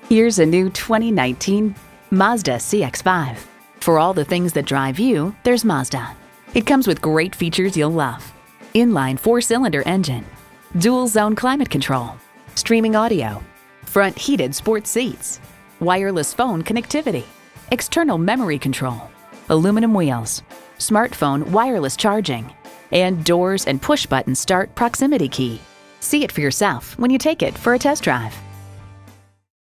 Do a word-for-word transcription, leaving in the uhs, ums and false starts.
Here's a new twenty nineteen Mazda C X five. For all the things that drive you, there's Mazda. It comes with great features you'll love. Inline four-cylinder engine, dual-zone climate control, streaming audio, front heated sports seats, wireless phone connectivity, external memory control, aluminum wheels, smartphone wireless charging, and doors and push-button start proximity key. See it for yourself when you take it for a test drive.